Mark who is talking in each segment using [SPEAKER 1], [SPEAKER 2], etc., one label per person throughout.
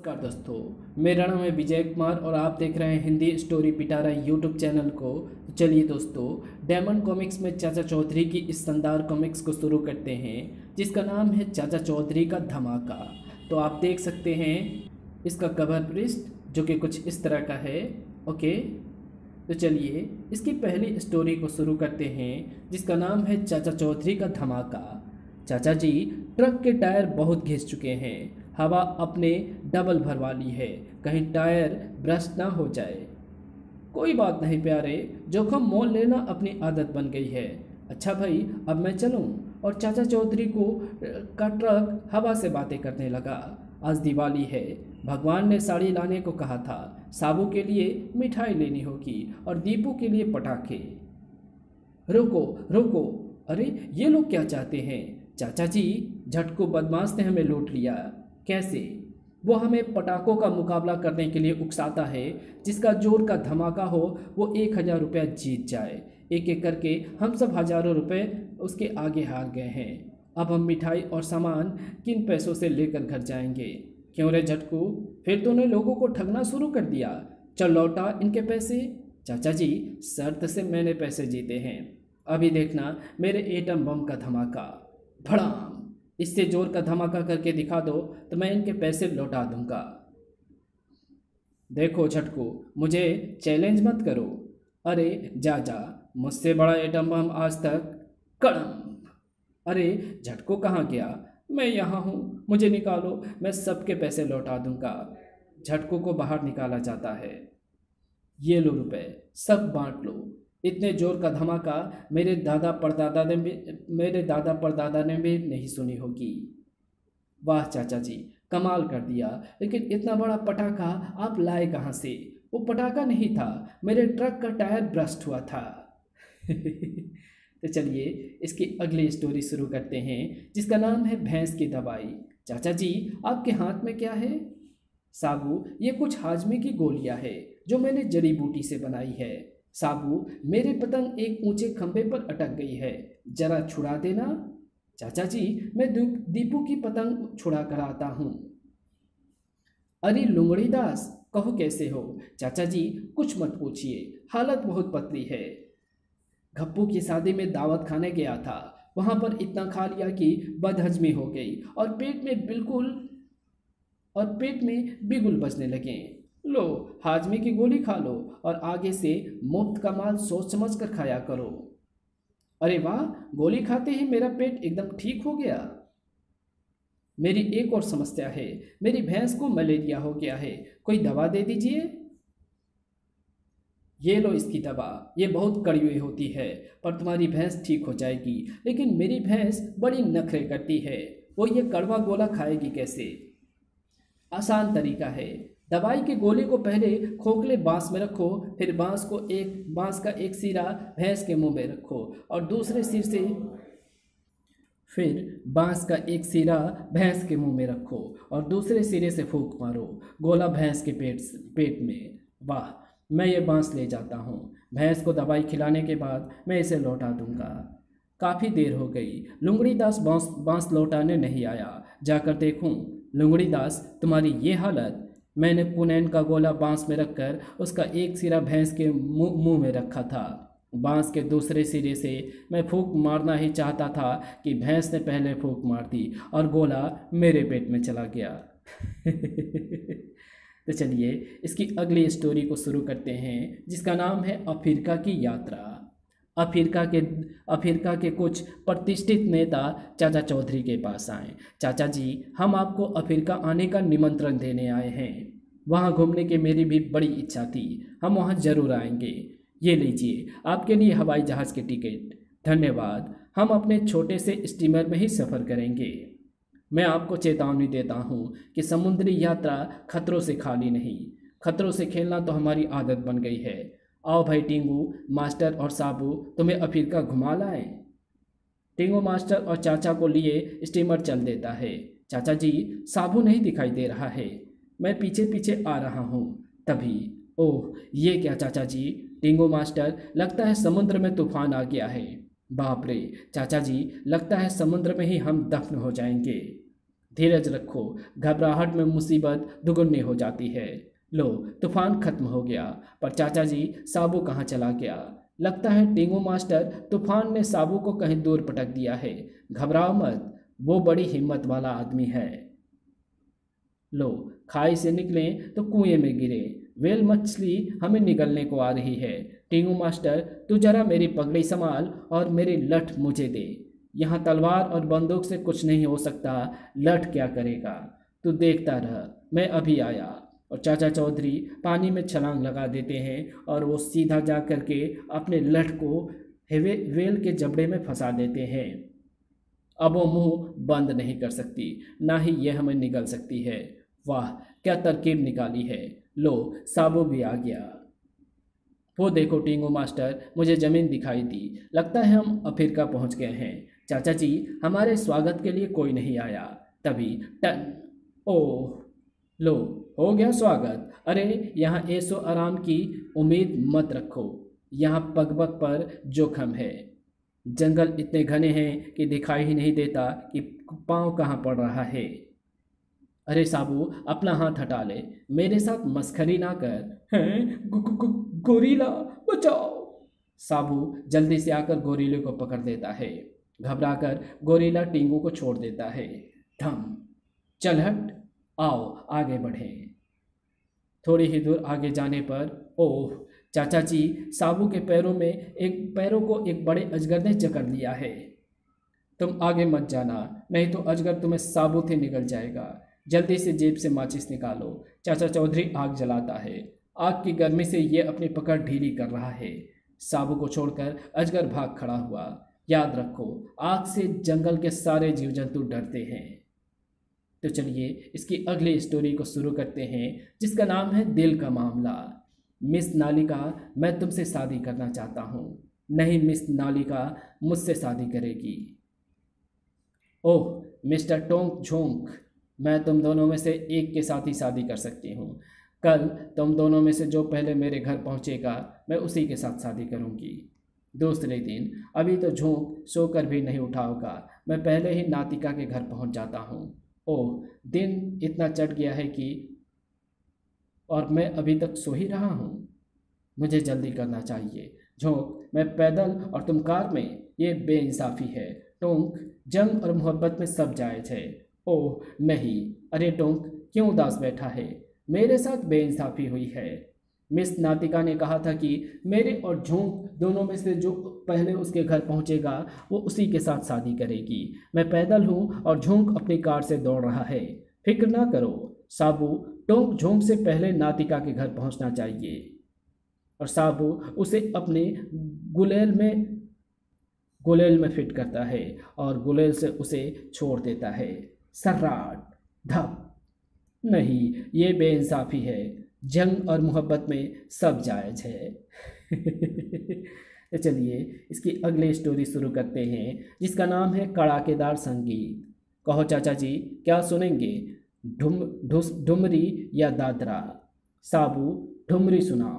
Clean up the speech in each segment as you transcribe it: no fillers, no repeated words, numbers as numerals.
[SPEAKER 1] नमस्कार दोस्तों, मेरा नाम है विजय कुमार और आप देख रहे हैं Hindi story Pitara YouTube channel को। तो चलिए दोस्तों, डायमंड कॉमिक्स में चाचा चौधरी की इस शानदार कॉमिक्स को शुरू करते हैं, जिसका नाम है चाचा चौधरी का धमाका। तो आप देख सकते हैं इसका कवर पृष्ठ जो कि कुछ इस तरह का है। ओके, तो चलिए इसकी पहली स्टोरी को शुरू करते हैं, जिसका नाम है चाचा चौधरी का धमाका। चाचा जी ट्रक के टायर बहुत घिस चुके हैं, हवा अपने डबल भरवा ली है, कहीं टायर ब्रस्ट ना हो जाए। कोई बात नहीं प्यारे, जोखम मोल लेना अपनी आदत बन गई है। अच्छा भाई, अब मैं चलूं? और चाचा चौधरी का ट्रक हवा से बातें करने लगा। आज दिवाली है, भगवान ने साड़ी लाने को कहा था, साबू के लिए मिठाई लेनी होगी और दीपू के लिए पटाखे। रुको रुको, अरे ये लोग क्या चाहते हैं? चाचा जी, झटको बदमाश ने हमें लूट लिया। कैसे? वो हमें पटाखों का मुकाबला करने के लिए उकसाता है, जिसका जोर का धमाका हो वो 1000 रुपया जीत जाए। एक एक करके हम सब हजारों रुपए उसके आगे हार गए हैं। अब हम मिठाई और सामान किन पैसों से लेकर घर जाएंगे? क्यों रे झटकू, फिर तूने लोगों को ठगना शुरू कर दिया? चल लौटा इनके पैसे। चाचा जी, शर्त से मैंने पैसे जीते हैं, अभी देखना मेरे एटम बम का धमाका। भड़ाम! इससे जोर का धमाका करके दिखा दो तो मैं इनके पैसे लौटा दूंगा। देखो झटकू, मुझे चैलेंज मत करो। अरे जा जा, मुझसे बड़ा एटम बम आज तक। कड़म! अरे झटकू कहाँ गया? मैं यहाँ हूँ, मुझे निकालो, मैं सबके पैसे लौटा दूंगा। झटकू को बाहर निकाला जाता है। ये लो रुपए, सब बांट लो। इतने जोर का धमाका मेरे दादा परदादा ने भी नहीं सुनी होगी। वाह चाचा जी, कमाल कर दिया, लेकिन इतना बड़ा पटाखा आप लाए कहाँ से? वो पटाखा नहीं था, मेरे ट्रक का टायर ब्रस्ट हुआ था। तो चलिए इसकी अगली स्टोरी शुरू करते हैं, जिसका नाम है भैंस की दवाई। चाचा जी, आपके हाथ में क्या है? साबू, ये कुछ हाजमे की गोलियां है जो मैंने जड़ी बूटी से बनाई है। साबू, मेरे पतंग एक ऊंचे खंबे पर अटक गई है, जरा छुड़ा देना। चाचा जी, मैं दीपू की पतंग छुड़ा कर आता हूँ। अरे लुंगड़ी दास, कहो कैसे हो? चाचा जी, कुछ मत पूछिए, हालत बहुत पतली है। गप्पू की शादी में दावत खाने गया था, वहां पर इतना खा लिया कि बदहजमी हो गई और पेट में बिगुल बजने लगे। लो, हाजमे की गोली खा लो और आगे से मुफ्त का माल सोच समझ कर खाया करो। अरे वाह, गोली खाते ही मेरा पेट एकदम ठीक हो गया। मेरी एक और समस्या है, मेरी भैंस को मलेरिया हो गया है, कोई दवा दे दीजिए। ये लो इसकी दवा, ये बहुत कड़वी होती है, पर तुम्हारी भैंस ठीक हो जाएगी। लेकिन मेरी भैंस बड़ी नखरे करती है, वो ये कड़वा गोला खाएगी कैसे? आसान तरीका है, दवाई के गोले को पहले खोखले बांस में रखो, फिर बांस का एक सिरा भैंस के मुंह में रखो और दूसरे सिर से फिर बांस का एक सिरा भैंस के मुंह में रखो और दूसरे सिरे से फूंक मारो, गोला भैंस के पेट में। वाह, मैं ये बांस ले जाता हूँ, भैंस को दवाई खिलाने के बाद मैं इसे लौटा दूंगा। काफ़ी देर हो गई, लुंगड़ी दास बांस लौटाने नहीं आया। जाकर देखूं। लुंगड़ी दास, तुम्हारी ये हालत? मैंने पुनैन का गोला बांस में रखकर उसका एक सिरा भैंस के मुंह में रखा था। बांस के दूसरे सिरे से मैं फूंक मारना ही चाहता था कि भैंस ने पहले फूंक मार दी और गोला मेरे पेट में चला गया। तो चलिए इसकी अगली स्टोरी को शुरू करते हैं, जिसका नाम है अफ्रीका की यात्रा। अफ्रीका के कुछ प्रतिष्ठित नेता चाचा चौधरी के पास आए। चाचा जी, हम आपको अफ्रीका आने का निमंत्रण देने आए हैं। वहाँ घूमने की मेरी भी बड़ी इच्छा थी, हम वहाँ जरूर आएंगे। ये लीजिए आपके लिए हवाई जहाज़ के टिकट। धन्यवाद, हम अपने छोटे से स्टीमर में ही सफ़र करेंगे। मैं आपको चेतावनी देता हूँ कि समुद्री यात्रा खतरों से खाली नहीं, खतरों से खेलना तो हमारी आदत बन गई है। आओ भाई टिंगू मास्टर और साबू, तुम्हें अफ्रीका घुमा लाएं। टिंगू मास्टर और चाचा को लिए स्टीमर चल देता है। चाचा जी, साबू नहीं दिखाई दे रहा है, मैं पीछे पीछे आ रहा हूँ। तभी, ओह ये क्या चाचा जी? टिंगू मास्टर, लगता है समुद्र में तूफान आ गया है। बाप रे चाचा जी, लगता है समुद्र में ही हम दफन हो जाएंगे। धीरज रखो, घबराहट में मुसीबत दुगुनी हो जाती है। लो, तूफान खत्म हो गया, पर चाचा जी साबू कहाँ चला गया? लगता है टींगू मास्टर तूफान ने साबू को कहीं दूर पटक दिया है। घबराओ मत, वो बड़ी हिम्मत वाला आदमी है। लो, खाई से निकलें तो कुएं में गिरे। वेल मछली हमें निगलने को आ रही है। टींगू मास्टर, तू जरा मेरी पगड़ी संभाल और मेरी लठ मुझे दे। यहाँ तलवार और बंदूक से कुछ नहीं हो सकता, लठ क्या करेगा? तू देखता रह, मैं अभी आया। और चाचा चौधरी पानी में छलांग लगा देते हैं और वो सीधा जा कर के अपने लठ को वेल के जबड़े में फंसा देते हैं। अब वो मुंह बंद नहीं कर सकती, ना ही यह हमें निगल सकती है। वाह, क्या तरकीब निकाली है। लो, साबू भी आ गया। वो देखो टींगू मास्टर, मुझे ज़मीन दिखाई दी। लगता है हम अफ्रीका पहुंच गए हैं। चाचा जी, हमारे स्वागत के लिए कोई नहीं आया। तभी टन। ओह, लो, हो गया स्वागत। अरे, यहाँ ऐसो आराम की उम्मीद मत रखो। यहाँ पग-पग पर जोखम है। जंगल इतने घने हैं कि दिखाई ही नहीं देता कि पाँव कहाँ पड़ रहा है। अरे साबू, अपना हाथ हटा ले, मेरे साथ मस्खरी ना कर। हैं? गोरीला, बचाओ! साबू जल्दी से आकर गोरीले को पकड़ लेता है। घबराकर गोरीला टींगू को छोड़ देता है। धम! चल हट, आओ आगे बढ़ें। थोड़ी ही दूर आगे जाने पर, ओह चाचा जी, साबू के पैरों को एक बड़े अजगर ने जकड़ लिया है। तुम आगे मत जाना, नहीं तो अजगर तुम्हें साबुत ही निगल जाएगा। जल्दी से जेब से माचिस निकालो। चाचा चौधरी आग जलाता है। आग की गर्मी से ये अपनी पकड़ ढीली कर रहा है। साबू को छोड़कर अजगर भाग खड़ा हुआ। याद रखो, आग से जंगल के सारे जीव जंतु डरते हैं। तो चलिए इसकी अगली स्टोरी को शुरू करते हैं, जिसका नाम है दिल का मामला। मिस नालिका, मैं तुमसे शादी करना चाहता हूँ। नहीं, मिस नालिका मुझसे शादी करेगी। ओह मिस्टर टोंक झोंक, मैं तुम दोनों में से एक के साथ ही शादी कर सकती हूँ। कल तुम दोनों में से जो पहले मेरे घर पहुँचेगा, मैं उसी के साथ शादी करूँगी। दूसरे दिन, अभी तो झोंक सोकर भी नहीं उठा होगा, मैं पहले ही नातिका के घर पहुँच जाता हूँ। ओह, दिन इतना चढ़ गया है कि और मैं अभी तक सो ही रहा हूँ। मुझे जल्दी करना चाहिए। झोंक, मैं पैदल और तुम कार में, ये बेइंसाफ़ी है। टोंक, जंग और मोहब्बत में सब जायज़ है। ओह नहीं, अरे टोंक क्यों उदास बैठा है? मेरे साथ बेइंसाफ़ी हुई है। मिस नातिका ने कहा था कि मेरे और झोंक दोनों में से जो पहले उसके घर पहुंचेगा वो उसी के साथ शादी करेगी। मैं पैदल हूँ और झोंक अपनी कार से दौड़ रहा है। फिक्र ना करो साबू, टोंक झोंक से पहले नातिका के घर पहुंचना चाहिए। और साबू उसे अपने गुलेल में फिट करता है और गुलेल से उसे छोड़ देता है। सर्राट, धप! नहीं, ये बेइंसाफ़ी है। जंग और मोहब्बत में सब जायज़ है। तो चलिए इसकी अगली स्टोरी शुरू करते हैं, जिसका नाम है कड़ाकेदार संगीत। कहो चाचा जी, क्या सुनेंगे, ठुमरी या दादरा? साबू, ठुमरी सुनाओ।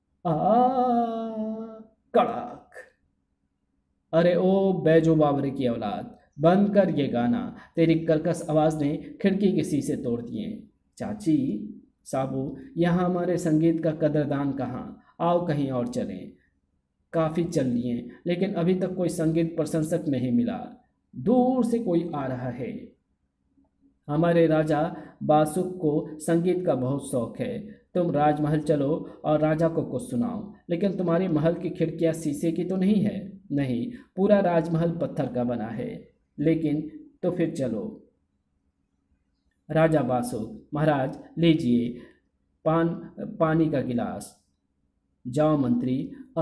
[SPEAKER 1] कड़ाक! अरे ओ बैजो बावरे की औलाद, बंद कर ये गाना, तेरी कर्कश आवाज़ ने खिड़की के शीशे तोड़ दिए। चाची, साबू, यहाँ हमारे संगीत का कदरदान कहाँ? आओ कहीं और चलें। काफ़ी चल लिए, लेकिन अभी तक कोई संगीत प्रशंसक नहीं मिला। दूर से कोई आ रहा है। हमारे राजा बासुक को संगीत का बहुत शौक है। तुम राजमहल चलो और राजा को कुछ सुनाओ। लेकिन तुम्हारे महल की खिड़कियाँ शीशे की तो नहीं है? नहीं, पूरा राजमहल पत्थर का बना है। लेकिन तो फिर चलो। राजा बासुक, महाराज लीजिए पानी का गिलास। जाओ मंत्री।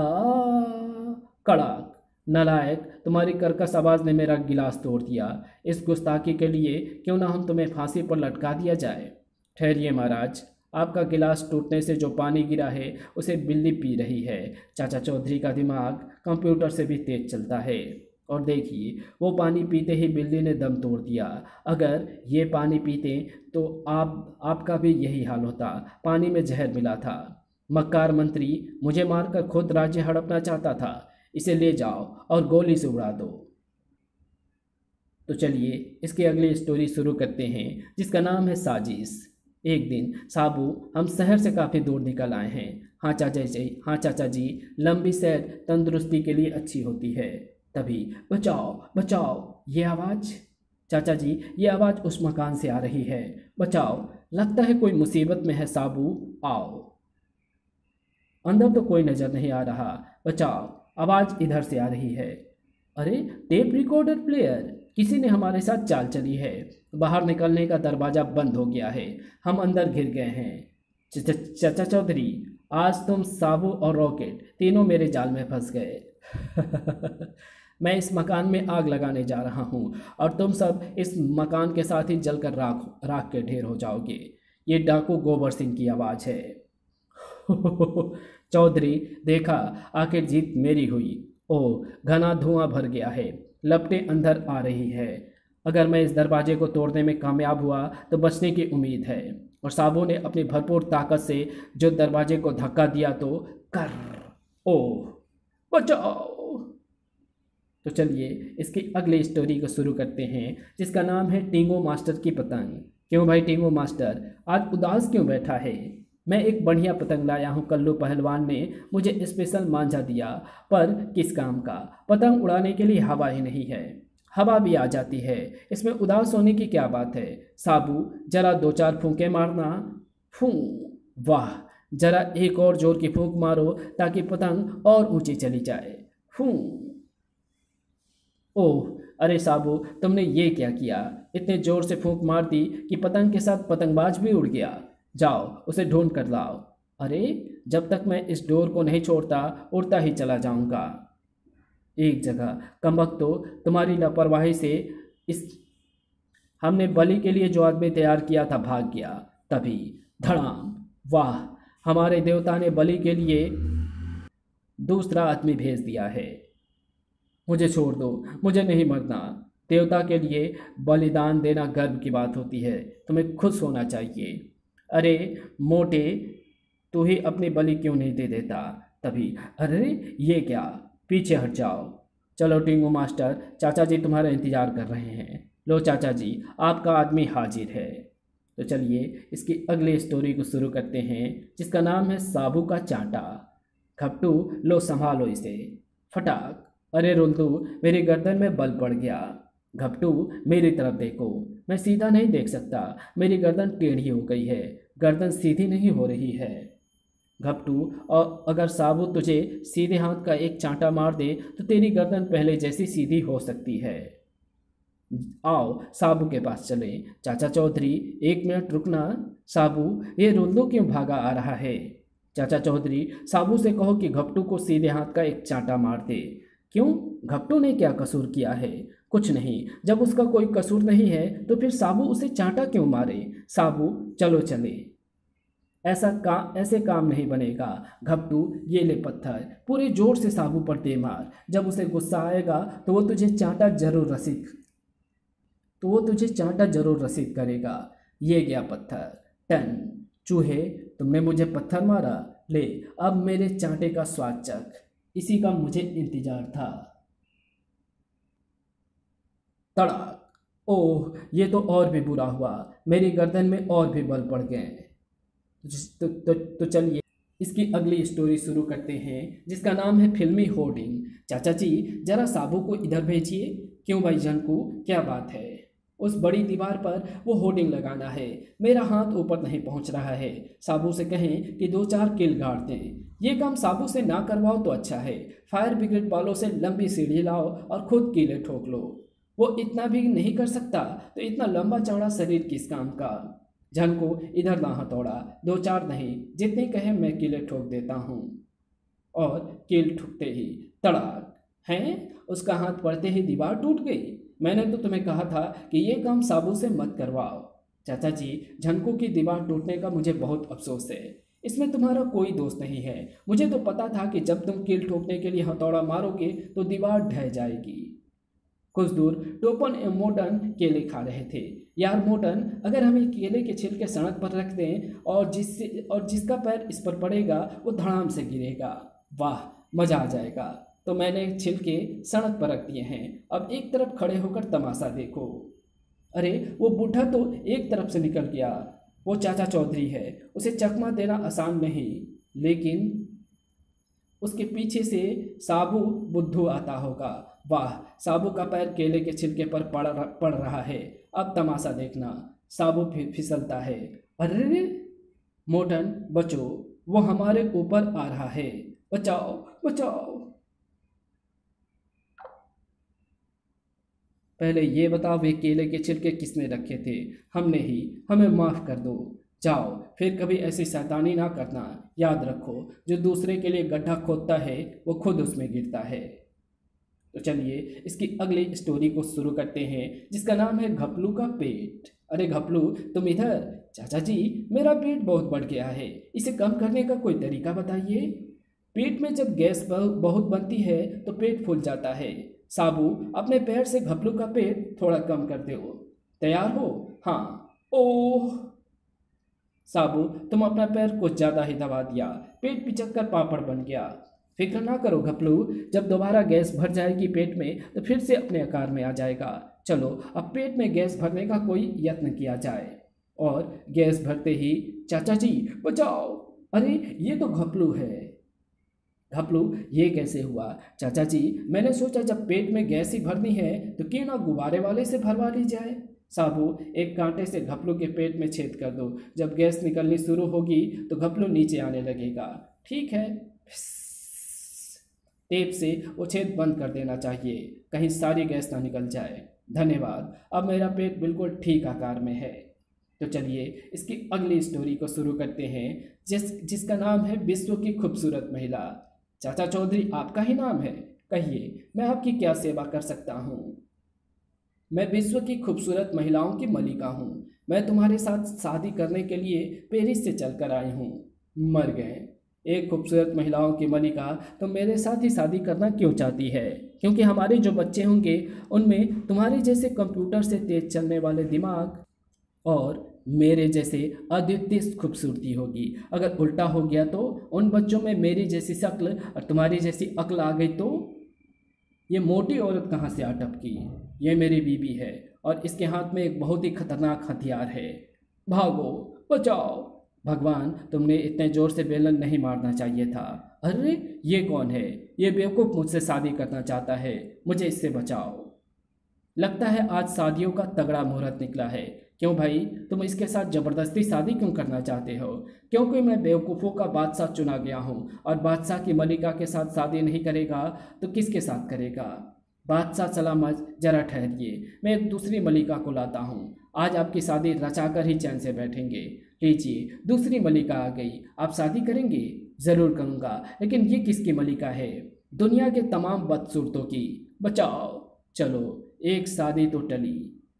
[SPEAKER 1] कड़ाक! नालायक, तुम्हारी कर्कश आवाज़ ने मेरा गिलास तोड़ दिया। इस गुस्ताखी के लिए क्यों ना हम तुम्हें फांसी पर लटका दिया जाए। ठहरिए महाराज, आपका गिलास टूटने से जो पानी गिरा है उसे बिल्ली पी रही है। चाचा चौधरी का दिमाग कंप्यूटर से भी तेज चलता है। और देखिए, वो पानी पीते ही बिल्ली ने दम तोड़ दिया। अगर ये पानी पीते तो आपका भी यही हाल होता। पानी में जहर मिला था। मक्कार मंत्री मुझे मारकर खुद राज्य हड़पना चाहता था। इसे ले जाओ और गोली से उड़ा दो। तो तो चलिए इसकी अगली स्टोरी शुरू करते हैं, जिसका नाम है साजिश। एक दिन साबू, हम शहर से काफ़ी दूर निकल आए हैं। हाँ चाचा जी, लंबी सैर तंदुरुस्ती के लिए अच्छी होती है। तभी बचाओ बचाओ, ये आवाज़। चाचा जी, ये आवाज़ उस मकान से आ रही है। बचाओ, लगता है कोई मुसीबत में है साबू, आओ। अंदर तो कोई नज़र नहीं आ रहा। बचाओ, आवाज़ इधर से आ रही है। अरे टेप रिकॉर्डर प्लेयर, किसी ने हमारे साथ चाल चली है। बाहर निकलने का दरवाज़ा बंद हो गया है, हम अंदर घिर गए हैं। चाचा चौधरी, आज तुम साबू और रॉकेट तीनों मेरे जाल में फंस गए। मैं इस मकान में आग लगाने जा रहा हूँ और तुम सब इस मकान के साथ ही जलकर राख राख के ढेर हो जाओगे। ये डाकू गोबर सिंह की आवाज़ है। चौधरी, देखा, आखिर जीत मेरी हुई। ओह, घना धुआं भर गया है, लपटें अंदर आ रही है। अगर मैं इस दरवाजे को तोड़ने में कामयाब हुआ तो बचने की उम्मीद है। और साबू ने अपनी भरपूर ताकत से जो दरवाजे को धक्का दिया तो कर, ओह बचाओ। तो चलिए इसकी अगली स्टोरी को शुरू करते हैं, जिसका नाम है टिंगो मास्टर की पतंग। क्यों भाई टिंगो मास्टर, आज उदास क्यों बैठा है? मैं एक बढ़िया पतंग लाया हूँ, कल्लू पहलवान ने मुझे स्पेशल मांझा दिया। पर किस काम का? पतंग उड़ाने के लिए हवा ही नहीं है। हवा भी आ जाती है, इसमें उदास होने की क्या बात है? साबू, जरा दो चार फूंके मारना। फूं, वाह, जरा एक और जोर की फूंक मारो ताकि पतंग और ऊंची चली जाए। फूं। ओह, अरे साबू, तुमने ये क्या किया? इतने जोर से फूंक मार दी कि पतंग के साथ पतंगबाज भी उड़ गया। जाओ उसे ढूंढ कर लाओ। अरे, जब तक मैं इस डोर को नहीं छोड़ता उड़ता ही चला जाऊंगा। एक जगह कमबख्त, तो तुम्हारी लापरवाही से इस हमने बलि के लिए जो आदमी तैयार किया था भाग गया। तभी धड़ाम, वाह, हमारे देवता ने बलि के लिए दूसरा आदमी भेज दिया है। मुझे छोड़ दो, मुझे नहीं मरना। देवता के लिए बलिदान देना गर्व की बात होती है, तुम्हें खुश होना चाहिए। अरे मोटे, तू ही अपनी बलि क्यों नहीं दे देता? तभी अरे ये क्या, पीछे हट जाओ। चलो टिंगू मास्टर, चाचा जी तुम्हारा इंतज़ार कर रहे हैं। लो चाचा जी, आपका आदमी हाजिर है। तो चलिए इसकी अगली स्टोरी को शुरू करते हैं, जिसका नाम है साबू का चांटा। खपटू, लो संभालो इसे। फटाक, अरे रुल्दू, मेरी गर्दन में बल पड़ गया। घपटू, मेरी तरफ देखो, मैं सीधा नहीं देख सकता, मेरी गर्दन टेढ़ी हो गई है, गर्दन सीधी नहीं हो रही है। घपटू, और अगर साबू तुझे सीधे हाथ का एक चांटा मार दे तो तेरी गर्दन पहले जैसी सीधी हो सकती है। आओ साबू के पास चले। चाचा चौधरी, एक मिनट रुकना। साबू, ये रुल्दू क्यों भागा आ रहा है? चाचा चौधरी, साबू से कहो कि घपटू को सीधे हाथ का एक चांटा मार दे। क्यों, घपटू ने क्या कसूर किया है? कुछ नहीं, जब उसका कोई कसूर नहीं है तो फिर साबू उसे चांटा क्यों मारे? साबू, चलो चले। ऐसे काम नहीं बनेगा। घपटू, ये ले पत्थर, पूरे जोर से साबू पर दे मार। जब उसे गुस्सा आएगा तो वो तुझे चांटा जरूर रसीद करेगा। ये गया पत्थर। टन। चूहे, तुमने मुझे पत्थर मारा, ले अब मेरे चांटे का स्वाद चख। इसी का मुझे इंतजार था। तड़ाक। ओह, ये तो और भी बुरा हुआ, मेरी गर्दन में और भी बल पड़ गए। तो चलिए इसकी अगली स्टोरी शुरू करते हैं, जिसका नाम है फिल्मी होर्डिंग। चाचा जी, जरा साबू को इधर भेजिए। क्यों भाई जनकू, क्या बात है? उस बड़ी दीवार पर वो होर्डिंग लगाना है, मेरा हाथ ऊपर नहीं पहुंच रहा है। साबू से कहें कि दो चार कील गाड़ दें। ये काम साबू से ना करवाओ तो अच्छा है। फायर ब्रिगेड वालों से लंबी सीढ़ी लाओ और खुद कीले ठोक लो। वो इतना भी नहीं कर सकता तो इतना लंबा चौड़ा शरीर किस काम का? झनको, इधर ला हथौड़ा, दो चार नहीं, जितने कहे मैं कीले ठोक देता हूँ। और कील ठुकते ही तड़ाक हैं, उसका हाथ पड़ते ही दीवार टूट गई। मैंने तो तुम्हें कहा था कि ये काम साबू से मत करवाओ। चाचा जी, झनको की दीवार टूटने का मुझे बहुत अफसोस है, इसमें तुम्हारा कोई दोष नहीं है। मुझे तो पता था कि जब तुम कील ठोकने के लिए हथौड़ा मारोगे तो दीवार ढह जाएगी। कुछ दूर टोपन एवं मोटन केले खा रहे थे। यार मोटन, अगर हम एक केले के छिलके सड़क पर रख दें और जिसका पैर इस पर पड़ेगा वो धड़ाम से गिरेगा। वाह, मज़ा आ जाएगा। तो मैंने छिलके सड़क पर रख दिए हैं, अब एक तरफ खड़े होकर तमाशा देखो। अरे वो बूढ़ा तो एक तरफ से निकल गया, वो चाचा चौधरी है, उसे चकमा देना आसान नहीं, लेकिन उसके पीछे से साबू बुद्धू आता होगा। वाह, साबू का पैर केले के छिलके पर पड़ रहा है, अब तमाशा देखना। साबू फिसलता है। अरे मोटन बचो, वो हमारे ऊपर आ रहा है, बचाओ बचाओ। पहले ये बताओ वे केले के छिलके किसने रखे थे? हमने ही, हमें माफ़ कर दो। जाओ, फिर कभी ऐसी शैतानी ना करना। याद रखो, जो दूसरे के लिए गड्ढा खोदता है वो खुद उसमें गिरता है। तो चलिए इसकी अगली स्टोरी को शुरू करते हैं, जिसका नाम है घपलू का पेट। अरे घपलू, तुम इधर। चाचा जी, मेरा पेट बहुत बढ़ गया है, इसे कम करने का कोई तरीका बताइए। पेट में जब गैस बहुत बनती है तो पेट फूल जाता है। साबू, अपने पैर से घपलू का पेट थोड़ा कम कर दो। तैयार हो? हाँ। ओह साबू, तुम अपना पैर कुछ ज़्यादा ही दबा दिया, पेट पिचक कर पापड़ बन गया। फिक्र ना करो घपलू, जब दोबारा गैस भर जाएगी पेट में तो फिर से अपने आकार में आ जाएगा। चलो अब पेट में गैस भरने का कोई यत्न किया जाए। और गैस भरते ही, चाचा जी बचाओ। अरे ये तो घपलू है। घपलू, ये कैसे हुआ? चाचा जी, मैंने सोचा जब पेट में गैस ही भरनी है तो क्यों ना गुब्बारे वाले से भरवा ली जाए। साबू, एक कांटे से घपलू के पेट में छेद कर दो, जब गैस निकलनी शुरू होगी तो घपलू नीचे आने लगेगा। ठीक है। टेप से वो छेद बंद कर देना चाहिए, कहीं सारी गैस ना निकल जाए। धन्यवाद, अब मेरा पेट बिल्कुल ठीक आकार में है। तो चलिए इसकी अगली स्टोरी को शुरू करते हैं, जिसका नाम है विश्व की खूबसूरत महिला। चाचा चौधरी, आपका ही नाम है? कहिए, मैं आपकी क्या सेवा कर सकता हूँ? मैं विश्व की खूबसूरत महिलाओं की मलिका हूँ। मैं तुम्हारे साथ शादी करने के लिए पेरिस से चलकर आई हूँ। मर गए। एक खूबसूरत महिलाओं की मलिका तो मेरे साथ ही शादी करना क्यों चाहती है? क्योंकि हमारे जो बच्चे होंगे उनमें तुम्हारे जैसे कंप्यूटर से तेज चलने वाले दिमाग और मेरे जैसे अद्वितीय खूबसूरती होगी। अगर उल्टा हो गया तो उन बच्चों में मेरी जैसी शक्ल और तुम्हारी जैसी अक्ल आ गई तो ये मोटी औरत कहाँ से आ टपकी? ये मेरी बीबी है और इसके हाथ में एक बहुत ही खतरनाक हथियार है। भागो, बचाओ। भगवान, तुमने इतने ज़ोर से बेलन नहीं मारना चाहिए था। अरे ये कौन है? ये बेवकूफ़ मुझसे शादी करना चाहता है, मुझे इससे बचाओ। लगता है आज शादियों का तगड़ा मुहूर्त निकला है। क्यों भाई, तुम इसके साथ ज़बरदस्ती शादी क्यों करना चाहते हो? क्योंकि मैं बेवकूफ़ों का बादशाह चुना गया हूँ और बादशाह की मलिका के साथ शादी नहीं करेगा तो किसके साथ करेगा? बादशाह सलामत, जरा ठहरिए, मैं एक दूसरी मलिका को लाता हूँ। आज आपकी शादी रचाकर ही चैन से बैठेंगे। लीजिए, दूसरी मलिका आ गई। आप शादी करेंगे? ज़रूर करूँगा, लेकिन ये किसकी मलिका है? दुनिया के तमाम बदसूरतों की। बचाओ। चलो, एक शादी तो टली।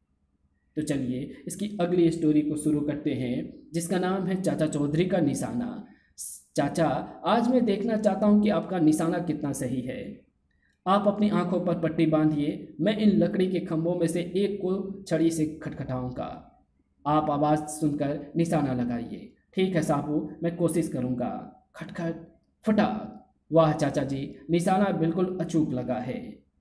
[SPEAKER 1] तो चलिए इसकी अगली स्टोरी को शुरू करते हैं, जिसका नाम है चाचा चौधरी का निशाना। चाचा, आज मैं देखना चाहता हूँ कि आपका निशाना कितना सही है। आप अपनी आंखों पर पट्टी बांधिए, मैं इन लकड़ी के खंभों में से एक को छड़ी से खटखटाऊंगा। आप आवाज़ सुनकर निशाना लगाइए। ठीक है साबू, मैं कोशिश करूँगा। खटखट, फटाक। वाह चाचा जी, निशाना बिल्कुल अचूक लगा है।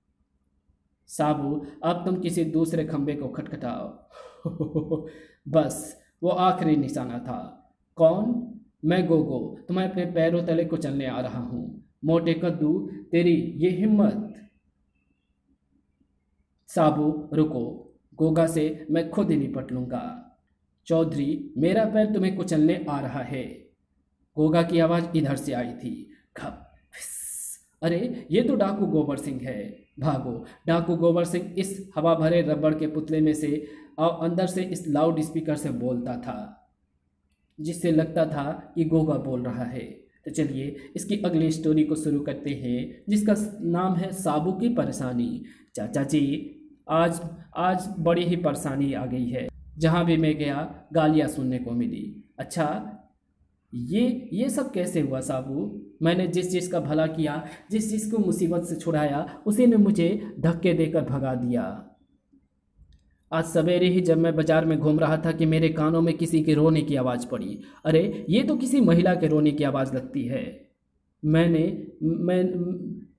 [SPEAKER 1] साबू, अब तुम किसी दूसरे खंभे को खटखटाओ। बस, वो आखिरी निशाना था। कौन? मैं गोगो, तुम्हें अपने पैरों तले को चलने आ रहा हूँ। मोटे कद्दू, तेरी ये हिम्मत। साबू रुको, गोगा से मैं खुद ही निपट लूँगा। चौधरी, मेरा पैर तुम्हें कुचलने आ रहा है। गोगा की आवाज़ इधर से आई थी। खप, फिस। अरे ये तो डाकू गोबर सिंह है। भागो। डाकू गोबर सिंह इस हवा भरे रबड़ के पुतले में से और अंदर से इस लाउड स्पीकर से बोलता था, जिससे लगता था कि गोगा बोल रहा है। तो चलिए इसकी अगली स्टोरी को शुरू करते हैं, जिसका नाम है साबू की परेशानी। चाचा जी, आज बड़ी ही परेशानी आ गई है। जहाँ भी मैं गया गालियाँ सुनने को मिली। अच्छा, ये सब कैसे हुआ साबू? मैंने जिस चीज़ का भला किया, जिस चीज़ को मुसीबत से छुड़ाया, उसी ने मुझे धक्के देकर भगा दिया। आज सवेरे ही जब मैं बाजार में घूम रहा था कि मेरे कानों में किसी के रोने की आवाज़ पड़ी। अरे ये तो किसी महिला के रोने की आवाज़ लगती है।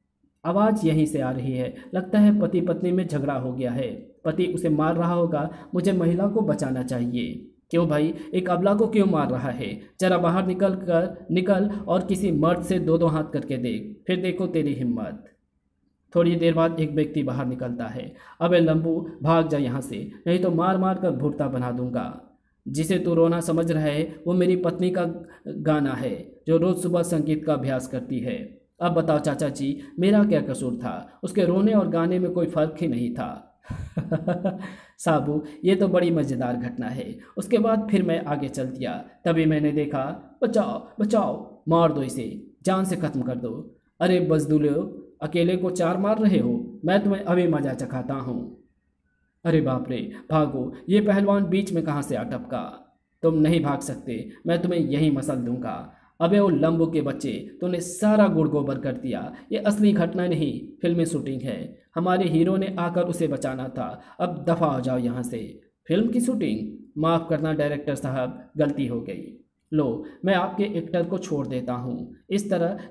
[SPEAKER 1] आवाज़ यहीं से आ रही है। लगता है पति पत्नी में झगड़ा हो गया है। पति उसे मार रहा होगा। मुझे महिला को बचाना चाहिए। क्यों भाई, एक अबला को क्यों मार रहा है? जरा बाहर निकल और किसी मर्द से दो दो हाथ करके देख, फिर देखो तेरी हिम्मत। थोड़ी देर बाद एक व्यक्ति बाहर निकलता है। अबे लंबू, भाग जा यहाँ से, नहीं तो मार मार कर भुट्टा बना दूंगा। जिसे तू रोना समझ रहा है वो मेरी पत्नी का गाना है, जो रोज़ सुबह संगीत का अभ्यास करती है। अब बताओ चाचा जी, मेरा क्या कसूर था? उसके रोने और गाने में कोई फ़र्क ही नहीं था। साबू, ये तो बड़ी मज़ेदार घटना है। उसके बाद फिर मैं आगे चल दिया। तभी मैंने देखा, बचाओ बचाओ, मार दो इसे, जान से ख़त्म कर दो। अरे बजदुलो, अकेले को चार मार रहे हो? मैं तुम्हें अभी मजा चखाता हूँ। अरे बाप रे, भागो, ये पहलवान बीच में कहाँ से आ टपका? तुम नहीं भाग सकते, मैं तुम्हें यहीं मसल दूंगा। अबे ओ लंबू के बच्चे, तूने सारा गुड़ गोबर कर दिया। ये असली घटना नहीं, फिल्मी शूटिंग है। हमारे हीरो ने आकर उसे बचाना था। अब दफ़ा हो जाओ यहाँ से। फिल्म की शूटिंग? माफ़ करना डायरेक्टर साहब, गलती हो गई। लो, मैं आपके एक्टर को छोड़ देता हूँ। इस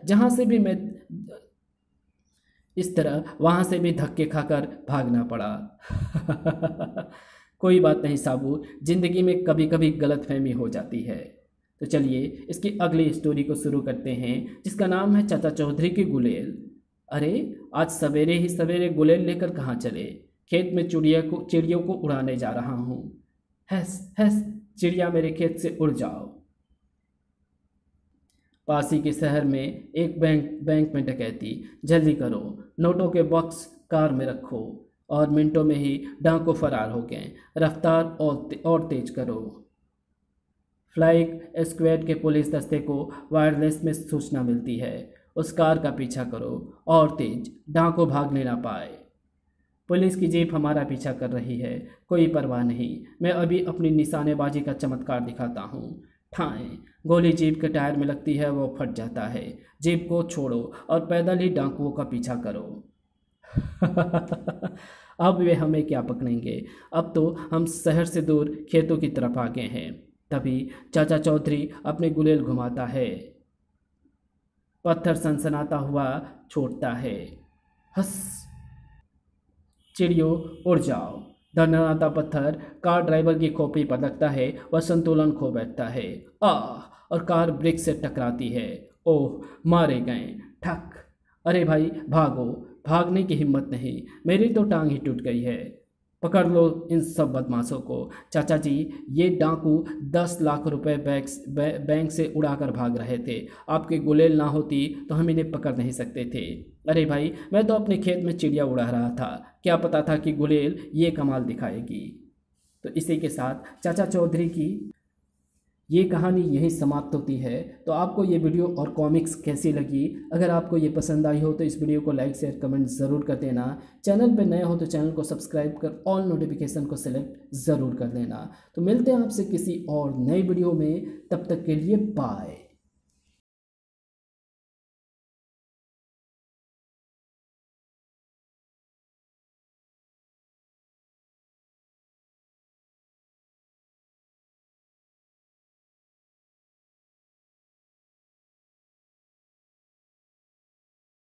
[SPEAKER 1] तरह वहाँ से भी धक्के खाकर भागना पड़ा। कोई बात नहीं साबू, ज़िंदगी में कभी कभी गलतफहमी हो जाती है। तो चलिए इसकी अगली स्टोरी को शुरू करते हैं, जिसका नाम है चाचा चौधरी की गुलेल। अरे आज सवेरे ही सवेरे गुलेल लेकर कहाँ चले? खेत में चिड़ियों को उड़ाने जा रहा हूँ। हैस हैस, चिड़िया मेरे खेत से उड़ जाओ। पास ही के शहर में एक बैंक में डकैती। जल्दी करो, नोटों के बॉक्स कार में रखो। और मिनटों में ही डाकू फरार हो गए। रफ्तार और तेज करो। फ्लाइंग स्क्वाड के पुलिस दस्ते को वायरलेस में सूचना मिलती है। उस कार का पीछा करो और तेज, डाकू भागने ना पाए। पुलिस की जीप हमारा पीछा कर रही है, कोई परवाह नहीं। मैं अभी अपनी निशानेबाजी का चमत्कार दिखाता हूँ। ठाएं, गोली जीप के टायर में लगती है, वो फट जाता है। जीप को छोड़ो और पैदल ही डाकुओं का पीछा करो। अब वे हमें क्या पकड़ेंगे? अब तो हम शहर से दूर खेतों की तरफ आ गए हैं। तभी चाचा चौधरी अपने गुलेल घुमाता है। पत्थर सनसनाता हुआ छोड़ता है। हस, चिड़ियों उड़ जाओ। धनाता पत्थर कार ड्राइवर की खोपड़ी पर लगता है। वह संतुलन खो बैठता है। और कार ब्रेक से टकराती है। ओह, मारे गए। ठक। अरे भाई भागो, भागने की हिम्मत नहीं, मेरी तो टांग ही टूट गई है। पकड़ लो इन सब बदमाशों को। चाचा जी, ये डाकू 10 लाख रुपए बैंक से उड़ाकर भाग रहे थे। आपके गुलेल ना होती तो हम इन्हें पकड़ नहीं सकते थे। अरे भाई, मैं तो अपने खेत में चिड़िया उड़ा रहा था, क्या पता था कि गुलेल ये कमाल दिखाएगी। तो इसी के साथ चाचा चौधरी की ये कहानी यहीं समाप्त होती है। तो आपको ये वीडियो और कॉमिक्स कैसी लगी? अगर आपको ये पसंद आई हो तो इस वीडियो को लाइक शेयर कमेंट ज़रूर कर देना। चैनल पर नए हो तो चैनल को सब्सक्राइब कर ऑल नोटिफिकेशन को सिलेक्ट ज़रूर कर लेना। तो मिलते हैं आपसे किसी और नई वीडियो में, तब तक के लिए बाय।